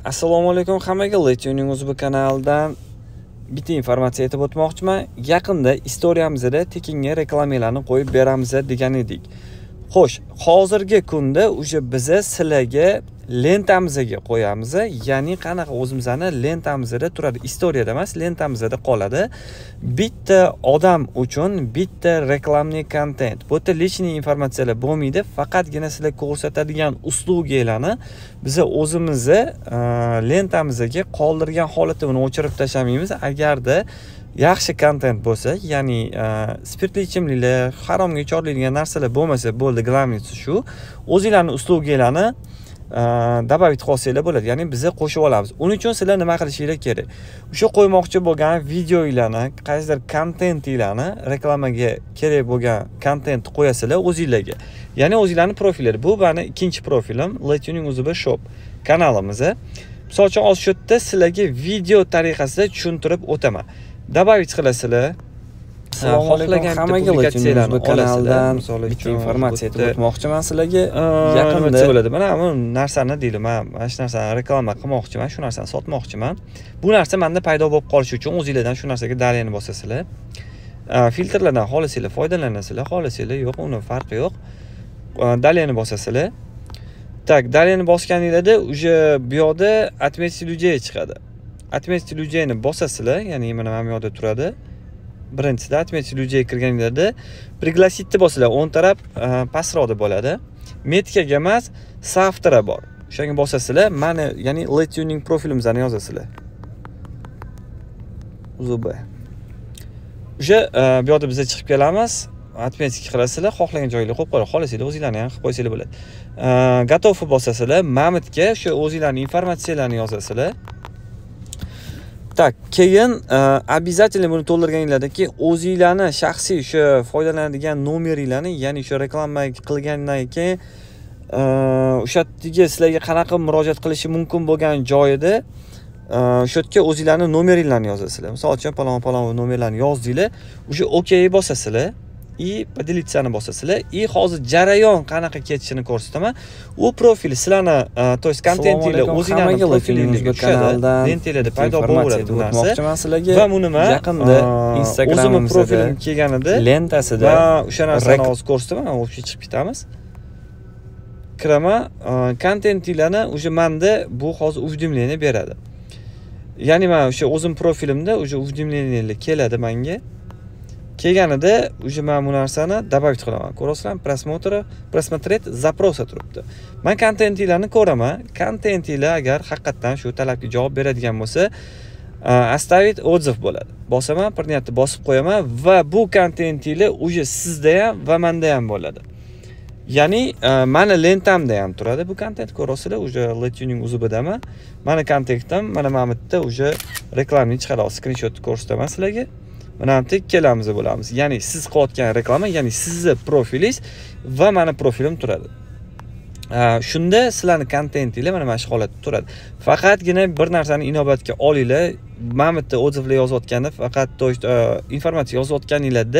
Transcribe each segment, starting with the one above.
Assalomu alaykum hammaga. Letuning o'zi bu kanaldan bitta informatsiya aytib o'tmoqchiman. Yaqinda istoriyamizda tekinga reklamalarni qo'yib beramiz degan edik. Xo'sh, hozirgi kunda uje biza sizlarga lentamizga qo'yamiz. Ya'ni qanaqa o'zimizning lentamizda turadi, istoriyada emas, lentamizda qoladi. Bitta odam uchun bitta reklamli kontent. Bu yerda lishniy informatsiyalar bo'lmaydi, faqatgina sizlar ko'rsatadigan uslugalarni biz o'zimizni lentamizga qoldirgan holatda uni o'chirib tashlamaymiz. Agarda yaxshi kontent bo'lsa, ya'ni spirtli ichimliklar, haromga chorlaydigan narsalar bo'lmasa bo'ldi, glavnisi shu. O'zingizlarning uslugalarni добавить qilsanglar bo'ladi. Ya'ni biz qo'shib olamiz. Uning uchun sizlar nima qilishinglar kerak? O'sha qo'ymoqchi bo'lgan videolarni, qaysidir kontentinglarni, reklamaga kerak bo'lgan kontentni qo'yasizlar o'zingizlarga. Ya'ni o'zingizlarning profillari. Bu meni ikkinchi profilim, Letuning o'zi shop kanalimiz. Misol uchun hozir shu yerda sizlarga video tariqasida tushuntirib o'taman. Добавить qilasizlar. Xohlagan publikatsiyalarni kanaldan bitta informatsiya aytib o'tmoqchiman sizlarga. Yaqinda bo'ladi. Mana bu narsani deydi, men mana shu narsani reklama qilmoqchiman, shu narsani sotmoqchiman. Bu narsa menda paydo bo'lib qolishi uchun o'zingizlardan shu narsaga dalani bosasizlar. Filtrlardan xohlasanglar foydalanasizlar, xohlasanglar yo'q, uni farqi yo'q. Dalani bosasizlar. Tak, dalani bosganingizda uje bu yoqda отметить людей chiqadi. Отметить людей-ni bosasizlar, ya'ni mana bu yoqda turadi. Birinchisida отметить людей kirganingizda пригласить bosinglar, o'ng taraf pastroqda bo'ladi. Metkaga emas, software bor. O'shanga bosasizlar, mani, ya'ni Letuning profilimizni yozasizlar. Zuba. O'sha bu yoqda biz chiqib kelamiz. Отметить qilasizlar, xohlagan joyingizga qo'yib qo'ying, xohlasanglar o'zingizlarni ham qilib qo'ysanglar bo'ladi. Готов bosasizlar, Mamitga shu o'zingizlarning informatsiyalarini yozasizlar. Tak, keyin обязательно buni to'ldirganingizdan keyin o'zingizlarning shaxsiy shu foydalanadigan nomeringlarni, ya'ni shu reklama qilgandan keyin o'sha yerga sizlarga qanaqa murojaat qilishi mumkin bo'lgan joyida shu yerga o'zingizlarning nomeringlarni yozasizlar. Misol uchun palon nomerlarni yozdinglar, o'sha OK bosasizlar. Поделиться bosasizlar. Hozir jarayon qanaqa ketishini ko'rsataman. U profil sizlarni, to есть kontentinglar o'zingizlarning profilingizga kanaldan lentelarda paydo bo'ladi bu narsa. Va buni men yaqinda Instagramimizda profilim kelganida lentasida o'sha narsani hozir ko'rsataman. O'sha chiqib ketamiz. Kiraman, kontentinglarni o'sha menda bu hozir уведомление beradi. Ya'ni men o'sha o'zim profilimda o'sha уведомлениеlar keladi menga. Kelganida uje men bu narsani добавить qilaman. Ko'rasizlarmi? Просмотреть запроса turibdi. Men kontentinglarni ko'raman. Kontentinglar agar haqiqatan shu talabga javob beradigan bo'lsa, оставить отзыв bo'ladi. Bosaman, принятni bosib qo'yaman va bu kontentinglar uje sizda ham va menda ham bo'ladi. Ya'ni meni lentamda ham turadi bu kontent, ko'rasizlar, uje Letuning o'zidaman. Meni kontentim, mana Mamitda uje reklamani chiqarib, screenshot ko'rsataman sizlarga. Mana ham ikkalamiz bo'lamiz. Ya'ni siz qilayotgan reklama, ya'ni sizning profilingiz va meni profilim turadi. Shunda sizlarning kontentinglar mana shu holatda turadi. Faqatgina bir narsani inobatga olinglar. Mamitda o'zivlar yozayotganda faqat informatsiya yozayotganingizda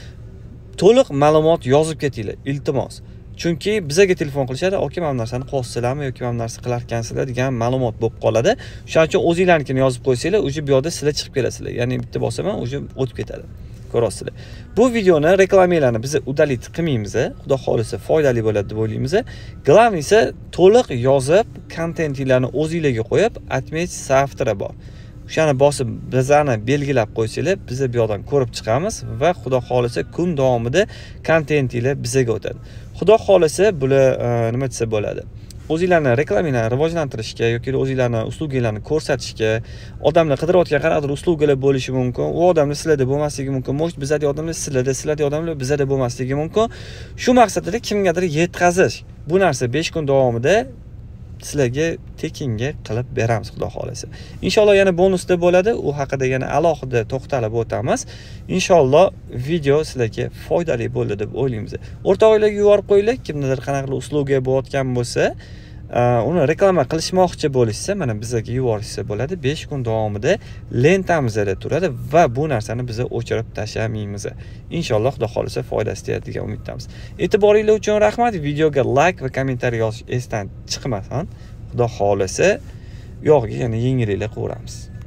to'liq ma'lumot yozib ketinglar, iltimos. Chunki bizga telefon qilishadi, "Oke, mana bu narsani qilsizlarmi yoki mana bu narsa qilar ekansizlar" degan ma'lumot bo'lib qoladi. Shuning uchun o'zingizlarnikini yozib qo'ysanglar, o'sha bu yoqda sizlar chiqib kelasizlar. Ya'ni bitta bosaman, o'sha o'tib ketadi. Ko'rasizlar. Bu videoni reklamalarni biz udalить qilmaymiz. Xudo xolisa foydali bo'ladi deb o'ylaymiz. Glavnisi to'liq yozib, kontentinglarni o'zingizlarga qo'yib, отметить software bor. O'shani bosib bizani belgilab qo'ysanglar, biz bu yoqdan ko'rib chiqamiz va xudo xolisa kun davomida kontentinglar bizga o'tadi. Xudo xolisa bular nima desa bo'ladi? O'zingizlarning reklamalarni rivojlantirishga yoki o'zingizlarning uslugalarni ko'rsatishga, odamlar qidirayotgan qanaqadir uslugalar bo'lishi mumkin. U odamlar sizlarda bo'lmasligi mumkin. Mo'sh bizada odamlar sizlarda odamlar bizada bo'lmasligi mumkin. Shu maqsadda kimgadir yetkazish. Bu narsa 5 kun davomida sizlarga tekinga qilib beramiz xudo xolisa. Inshaalloh yana bonusda bo'ladi. U haqida yana alohida to'xtalib o'tamiz. Inshaalloh video sizlarga foydali bo'ldi deb o'ylaymiz. O'rtoqlarga yuborib qo'yinglar, kimnidir qanaqadir usluga bo'layotgan bo'lsa, uni reklama qilishmoqchi bo'lishsa, mana bizga yuborishsa bo'ladi. 5 kun davomida lentamizda turadi va bu narsani biz o'chirib tashlamaymiz. Inshaalloh xudo xolisa foydasi tegadi degan umiddamiz. E'tiboringiz uchun rahmat. Videoga like va kommentariy yozish esdan chiqmasin. Xudo xolisa yog'iga yana yengilliklar qilib